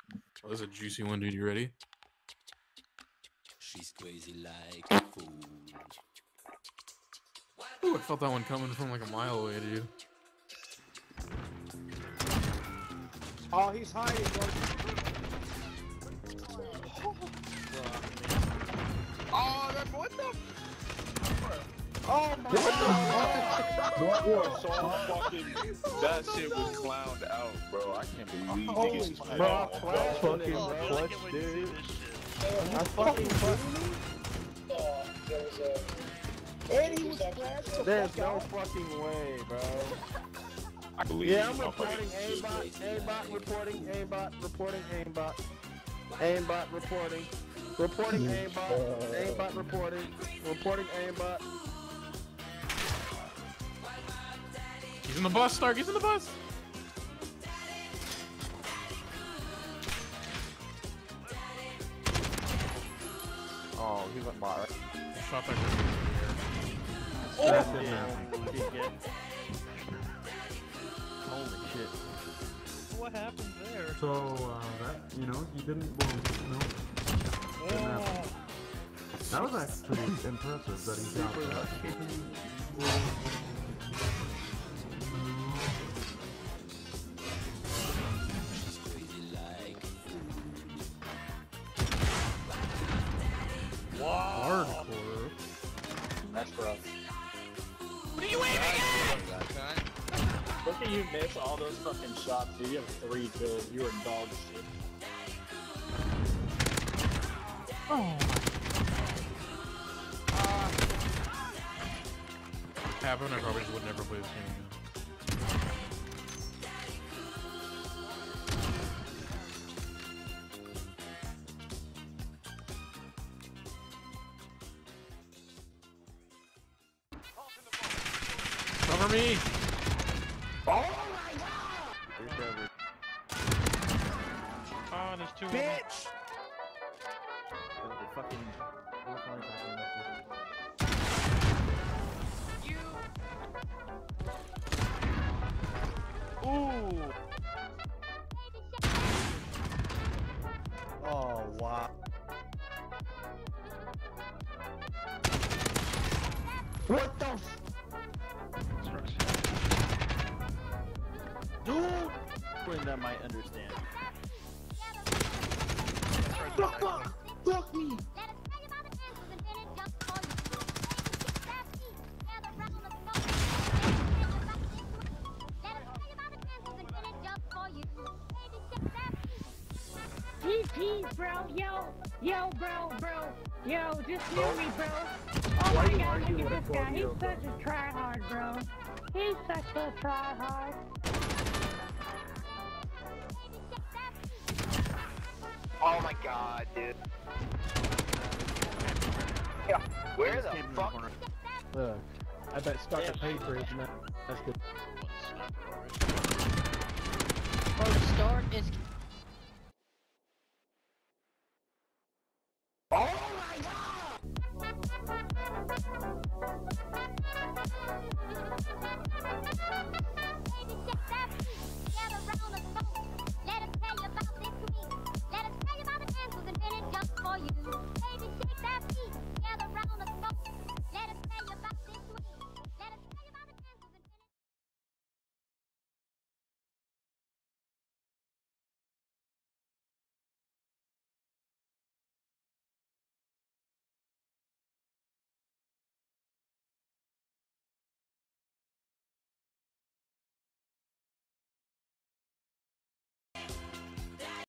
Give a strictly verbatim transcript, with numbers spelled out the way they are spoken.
Oh, this is a juicy one, dude. You ready? She's crazy like a fool. Ooh, I felt that one coming from like a mile away, dude. Oh, he's hiding, bro. Oh, that, what the? Oh my god! What was so fucking? That shit was clowned out, bro. I can't believe Holy niggas shit. bro. Clutch Fucking him, bro. clutch, When you see dude. this shit. I fucking fucking. And he was flashed the There's fuck no out. fucking way, bro. I believe. Yeah, I'm you. reporting aimbot, aimbot, reporting aimbot, reporting aimbot, aimbot, reporting, reporting aimbot, aimbot, reporting, reporting aimbot. He's in the bus, Stark. He's in the bus. Oh, he went by. I shot that guy. That's Oh, it now. yeah. Holy shit. What happened there? So, uh, that, you know, you didn't, well, no. Didn't happen. That was actually impressive that he got that. She's crazy like a fool. Hardcore. That's rough. What are you aiming at? Look at you miss all those fucking shots, dude. You have three kills. You were dog shit. Happened, I probably just would never play this game again. Cover me! Oh, there's two. Bitch! Fucking. Ooh. Oh, wow. What the f- Dude! Brenda might understand. Fuck, fuck, fuck me! G G, bro, yo, yo, bro, bro, yo, just hear me, bro. Oh my god, look at this guy, he's such a tryhard, bro. He's such a tryhard. Oh my god, dude. Yeah, where the fuck? Look, I bet Stark yeah. paid for his man. That's good. One sniper already. Bro, Stark is